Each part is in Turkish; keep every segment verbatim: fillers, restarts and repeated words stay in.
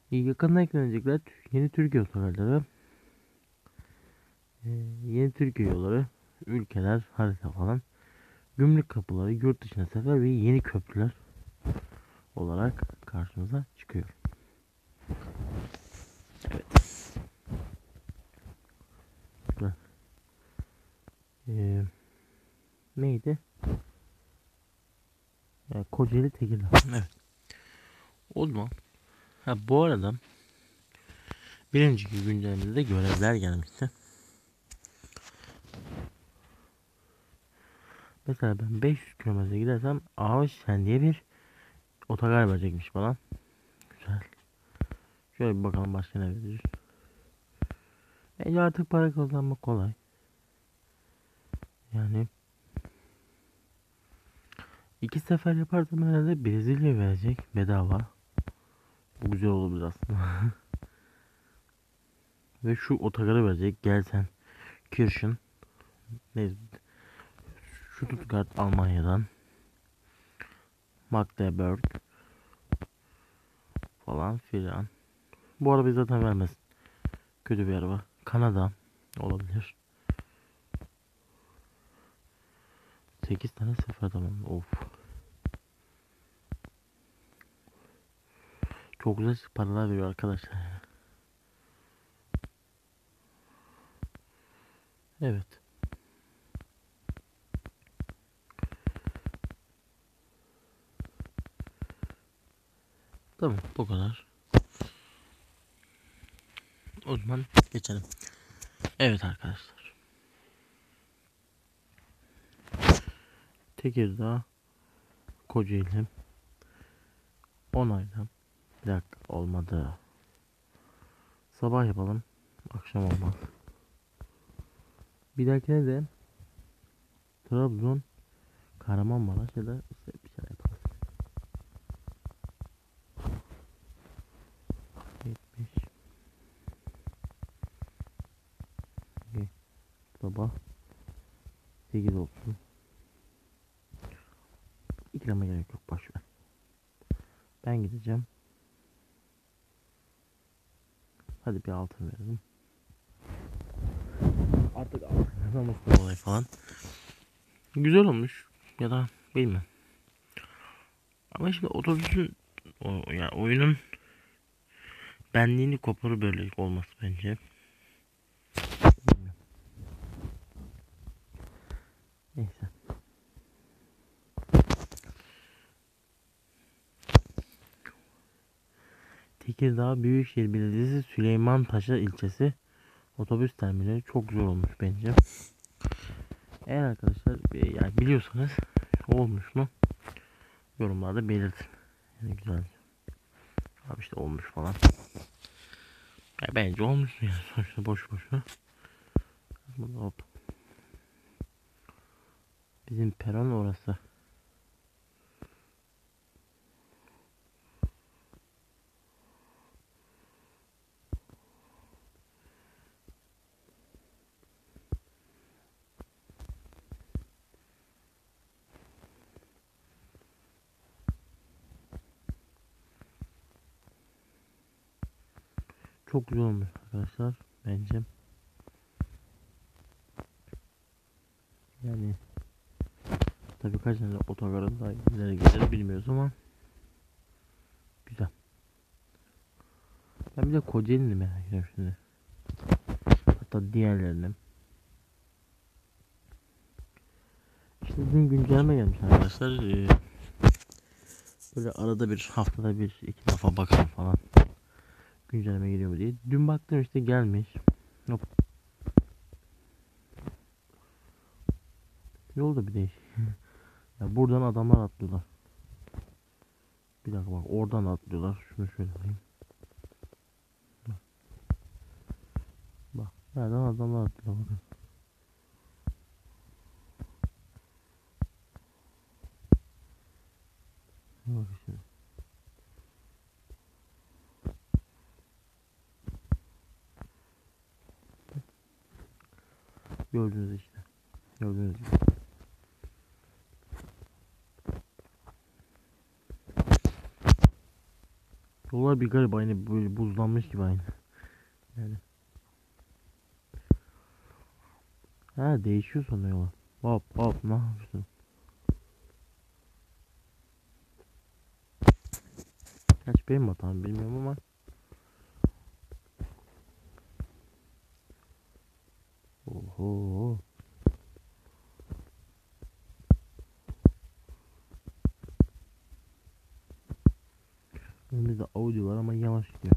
Yakında eklenecekler yeni Türkiye otogarları, e, yeni Türkiye yolları, ülkeler, harita falan, gümrük kapıları, yurt dışına sefer ve yeni köprüler olarak karşımıza çıkıyor. Evet. Güzel. Ee, neydi? Yani Kocaeli Tekirdağ. Evet. O zaman ha, bu arada bir önceki güncellemede görevler gelmişti. Mesela ben beş yüz kilometre gidersem Ağaçşen diye bir otogar verecekmiş bana. Güzel. Şöyle bir bakalım başka ne verir. Bence artık para kazanmak kolay. Yani iki sefer yaparsam herhalde Brezilya verecek bedava. Bu güzel olabilir aslında. Ve şu otogarı verecek. Gelsen Kirchen. Neyse. Stuttgart Almanya'dan. Magdeburg. Falan filan. Bu arabayı zaten vermez. Kötü bir araba. Kanada olabilir. sekiz tane sefer tamam. Of. Çok güzel paralar veriyor arkadaşlar. Evet. Tamam bu kadar. O zaman geçelim. Evet arkadaşlar. Tekirdağ, Kocaeli, onayla. Bir dakika olmadı. Sabah yapalım. Akşam olmaz. Bir dahakine de Trabzon, Kahramanmaraş ya da bir şey yaparız. yetmiş. Sabah sekiz olsun. İkrama gerek yok, boşver. Ben gideceğim. Hadi bir altın verelim. Artık altın olmasın olay falan. Güzel olmuş ya da bilmem. Ama şimdi otobüsün o, yani oyunun benliğini koparı böyle olması bence. Neyse. Tekirdağ Büyükşehir Belediyesi Süleymanpaşa ilçesi otobüs terminali çok güzel olmuş bence. Eğer arkadaşlar yani biliyorsanız olmuş mu yorumlarda belirtin. Yani güzel. Abi işte olmuş falan. Ya bence olmuş yani sonuçta boş boşuna. Hop. Bizim peron orası. Çok güzel olmuş arkadaşlar bence. Yani tabii kaç tane otogarın daha ileri gelir bilmiyoruz ama güzel. Ben bir de Kocaeli'ni merak ediyorum şimdi. Hatta diğerlerini. İşte dün güncelleme gelmiş arkadaşlar. Ee, böyle arada bir haftada bir iki defa bakalım falan. Güncelleme geliyor mu diye. Dün baktım işte gelmiş. Hop. Yolda bir değişik. Ya buradan adamlar atlıyorlar. Bir dakika bak oradan atlıyorlar. Şunu şöyle alayım. Bak. Bak. Nereden adamlar atlıyorlar bakın. Bak şimdi. Gördünüz işte. Gördüğünüz gibi. Yollar bir garip, aynı böyle buzlanmış gibi aynı. Yani. Ha, değişiyor sonra yola. Hop hop, ne yapıyorsun? Kaç benim hatam bilmiyorum ama. Oho. Önümüzde Audi var ama yavaş gidiyor.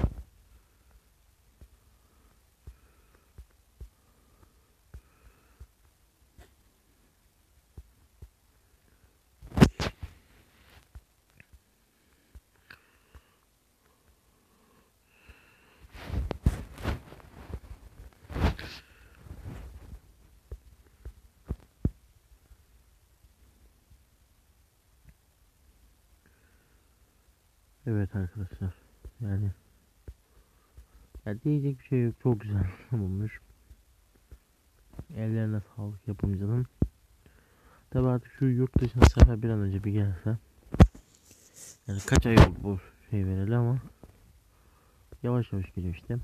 Evet arkadaşlar. Yani. Ya diyecek bir şey yok. Çok güzel olmuş. Ellerine sağlık yapımcının. Tabi artık şu yurt dışına sefer bir an önce bir gelse. Yani kaç ay oldu bu şey vereli ama. Yavaş yavaş geliyor işte.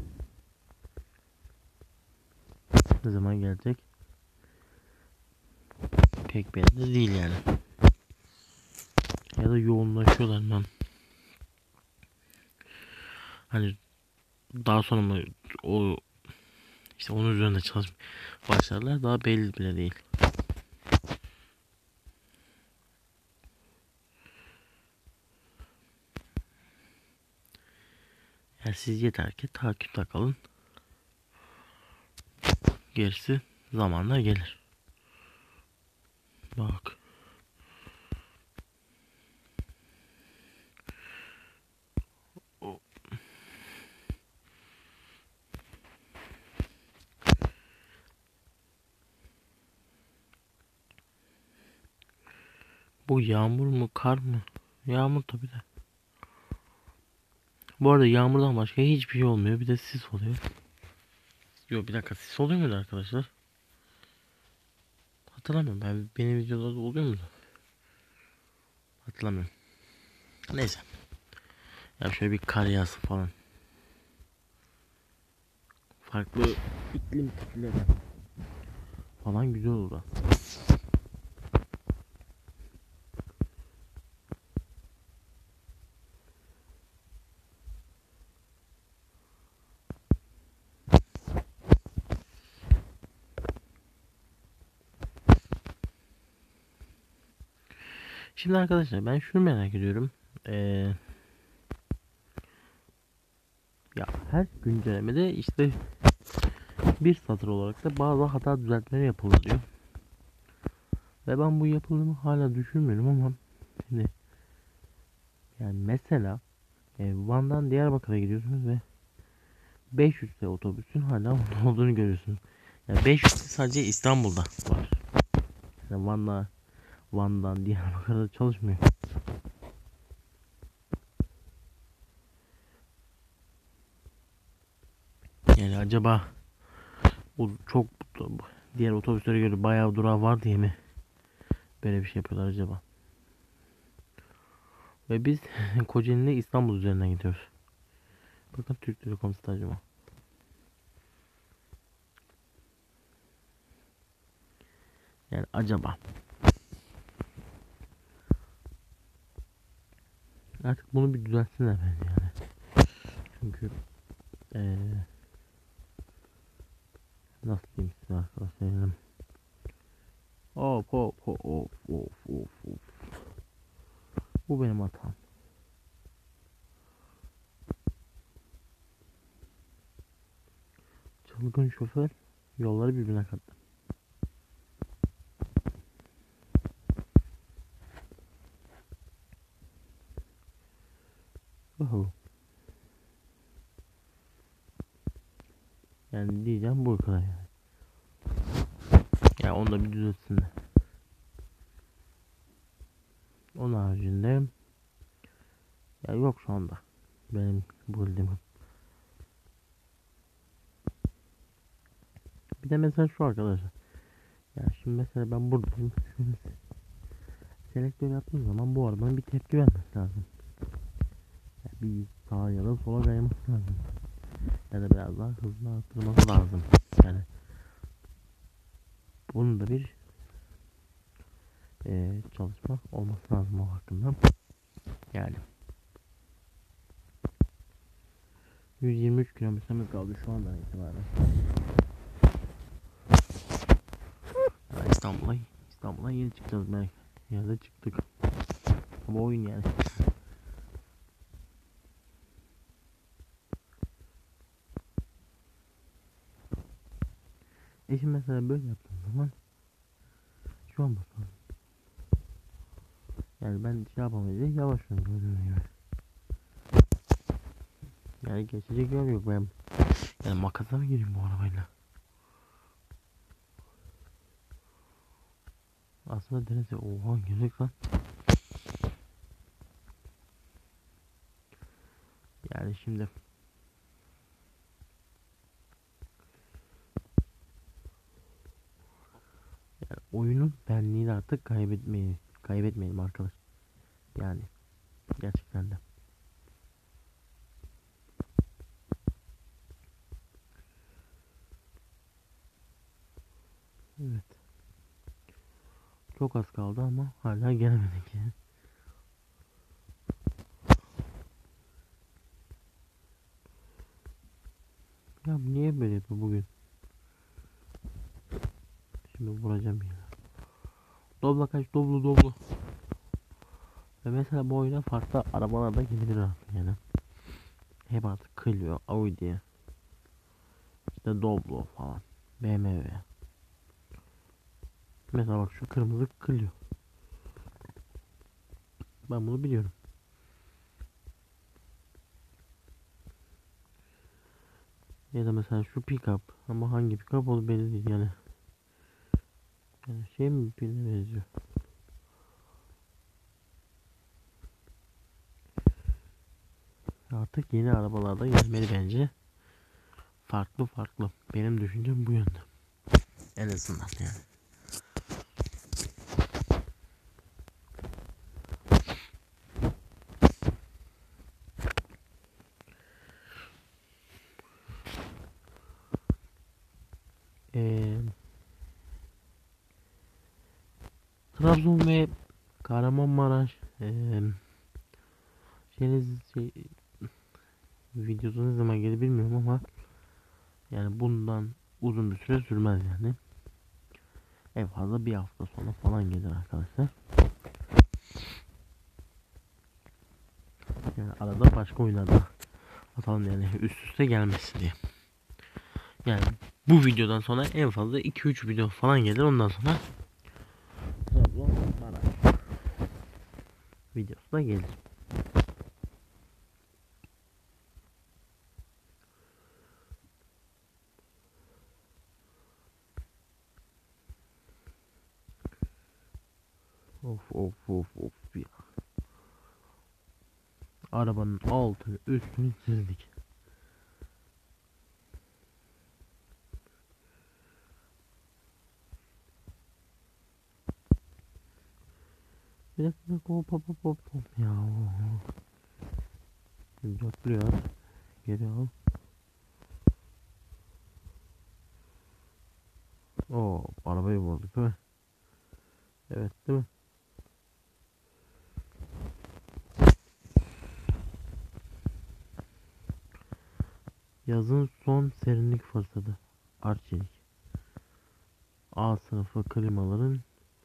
Ne zaman gelecek? Pek belli değil yani. Ya da yoğunlaşıyorlar mı? Hani daha sonra mı o işte onun üzerinde çalışmaya başlarlar, daha belli bile değil. Yani siz yeter ki takipte kalın. Gerisi zamanla gelir. Bak. Bu yağmur mu kar mı? Yağmur tabi de. Bu arada yağmurdan başka hiçbir şey olmuyor. Bir de sis oluyor. Yok, bir dakika, sis oluyor muydu arkadaşlar? Hatırlamıyorum. Ben, benim videolarda oluyor muydu? Hatırlamıyorum. Neyse. Ya şöyle bir kar yağsın falan. Farklı iklim tipleri falan güzel olur. Şimdi arkadaşlar ben şunu merak ediyorum. Ee, ya her güncellemede işte bir satır olarak da bazı hata düzeltmeleri yapılır diyor. Ve ben bu yapıldığını hala düşünmüyorum ama şimdi yani mesela e, Van'dan Diyarbakır'a gidiyorsunuz ve beş yüzde otobüsün hala olduğunu görüyorsunuz. Yani beş yüzde sadece İstanbul'da var. Yani Van'da Van'dan Diyarbakır'da çalışmıyor. Yani acaba o çok diğer otobüslere göre bayağı durağı var diye mi böyle bir şey yapıyorlar acaba? Ve biz Kocaeli'ne İstanbul üzerinden gidiyoruz. Bakın Türk Telekom stadyumu. Yani acaba artık bunu bir düzeltsinler bence yani. Çünkü ee, nasıl diyeyim size arkadaşlar? Hop hop hop hop hop hop hop. Bu benim hatam. Çılgın şoför yolları birbirine kattı. Oho. Yani diyeceğim bu kadar yani. Ya onu da bir düzeltsinler. Onun haricinde ya yok şu anda. Benim bu bildiğim. Bir de mesela şu arkadaşlar. Ya şimdi mesela ben buradayım. Selektör yaptığım zaman bu arabanın bir tepki vermesi lazım. Yani bir sağa ya da sola kayması lazım. Ya da biraz daha hızlı arttırması lazım. Yani bunun da bir e, çalışma olması lazım o hakkında. Yani yüz yirmi üç kilometremiz kaldı şu andan itibaren. Yani İstanbul'a İstanbul'a yeni çıkacağız belki. Ya da çıktık. Ama oyun yani. E şimdi mesela böyle yaptığım zaman şu an basalım. Yani ben şey yapamayınca yavaşlıyorum gördüğünüz gibi. Yani geçecek yol yok ben. Yani makasa mı gireyim bu arabayla? Aslında denese oha gerek lan. Yani şimdi yani oyunun benliğini artık kaybetmeyi kaybetmeyelim arkadaş. Yani gerçekten de. Evet. Çok az kaldı ama hala gelemedik yani. Ya niye böyle yapıyor bugün? Şimdi vuracağım ya. Dobla kaç doblu doblu. Ve mesela bu oyuna farklı arabalar da gelebilir artık yani. Hep artık Clio, Audi, işte Doblo falan. B M W. Mesela bak şu kırmızı Clio. Ben bunu biliyorum. Ya da mesela şu pick-up. Ama hangi pick-up o belli değil yani. Yani şey mi birine benziyor. Artık yeni arabalarda gelmeli bence. Farklı farklı. Benim düşüncem bu yönde. En azından yani. Ee, Trabzon ve Kahramanmaraş ee, şeyiniz şey, videosu ne zaman gelir bilmiyorum ama yani bundan uzun bir süre sürmez yani. En fazla bir hafta sonra falan gelir arkadaşlar. Yani arada başka oyunlarda atalım yani üst üste gelmesin diye. Yani bu videodan sonra en fazla iki üç video falan gelir ondan sonra Trabzon Maraş videosu da gelir. Of of of of ya. Arabanın altını üstünü çizdik. Bir dakika bir dakika hop hop hop hop hop ya. Dörtlüyor. Geri al. Oo arabayı vurduk değil mi? Evet değil mi? Yazın son serinlik fırsatı. Arçelik. A sınıfı klimaların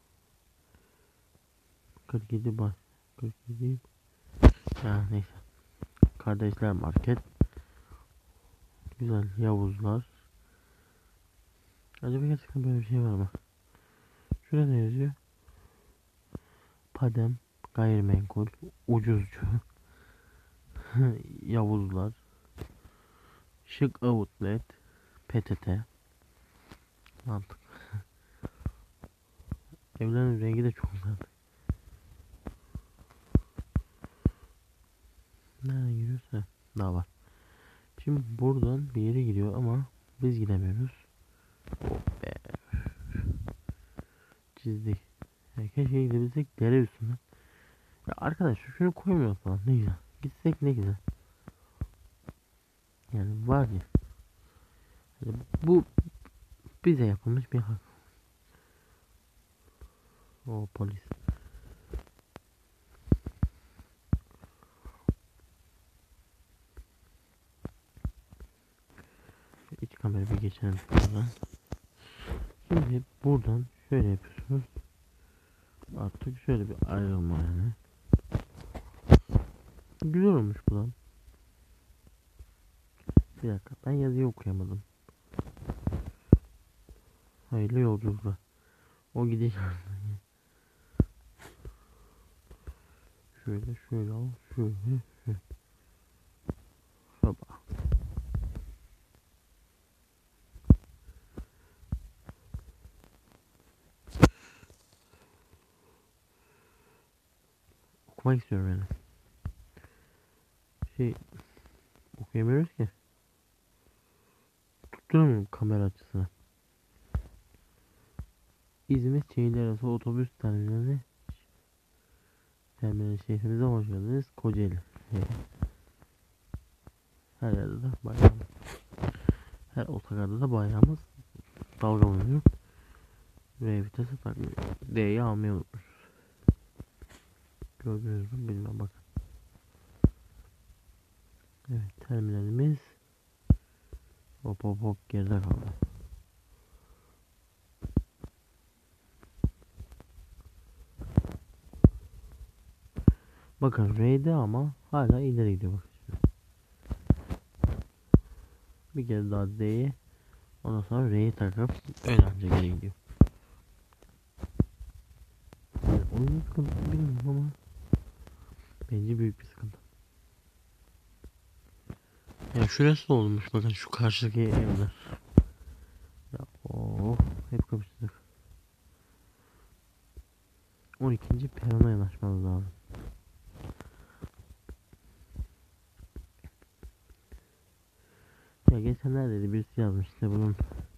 kırk yedi baş. kırk yedi. Ya neyse. Kardeşler Market. Güzel Yavuzlar. Acaba gerçekten böyle bir şey var mı? Şurada ne yazıyor? Padem. Gayrimenkul. Ucuzcu. Yavuzlar. Şık Outlet. P T T. Mantık. Evlerin rengi de çok güzel. Nereye giriyorsa daha var. Şimdi buradan bir yere gidiyor ama biz gidemiyoruz. Oh be. Çizdik. Ya keşke gidebilsek dere üstünden. Ya arkadaş şunu koymuyor falan ne güzel. Gitsek ne güzel. Yani var ya. Yani bu bize yapılmış bir hak. O polis. İç kamera bir geçelim buradan. Şimdi buradan şöyle yapıyorsunuz. Artık şöyle bir ayrılma yani. Güzel olmuş bu lan. Bir dakika, ben yazıyı okuyamadım. Hayırlı yolculuklar. O gidiş. Şöyle şöyle al. Şöyle. Şöyle. Hopa. Okumak istiyorum yani. Şey okuyamıyoruz ki. Tutturamıyorum kamera açısını. İzmir şehirler arası otobüs terminali. Terminal şehrimize hoş geldiniz. Kocaeli. Her yerde de bayrağımız. Her otogarda da bayrağımız dalgalanıyor. V vitesi takmıyor. D'yi almayı unutmuşuz. Gördünüz mü bilmem, bakın. Evet, terminalimiz hop hop hop geride kaldı. Bakın R'de ama hala ileri gidiyor, bakın şimdi. Bir kere daha D'ye, ondan sonra R'yi takıp öyle anca geri gidiyor. Yani oyunun sıkıntısı bilmiyorum ama bence büyük bir sıkıntı. Ya şurası da olmuş, bakın şu karşıdaki evler. Ya oh, hep kapıştık. on ikinci perona yanaşmamız lazım. Ya geçenlerde de birisi yazmış işte bunun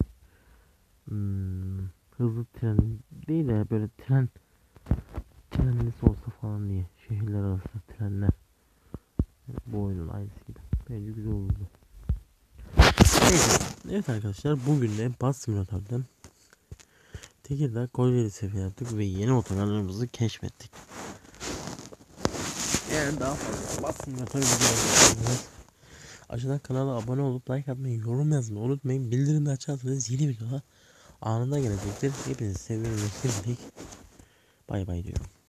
hmm, hızlı tren değil de böyle tren trenlisi olsa falan diye, şehirler arası trenler. Yani bu oyunun aynısı gibi. Bence güzel olurdu. Neyse. Evet arkadaşlar, bugün de Bus Simulator'dan Tekirdağ Kocaeli sefer yaptık ve yeni otogarlarımızı keşfettik. Eğer daha fazla Bus Simulator videoları aşağıdan kanala abone olup like atmayı, yorum yazmayı unutmayın. Bildirimleri açarsanız yeni videolar anında gelecektir. Hepinizi seviyorum ve şimdilik bay bay diyorum.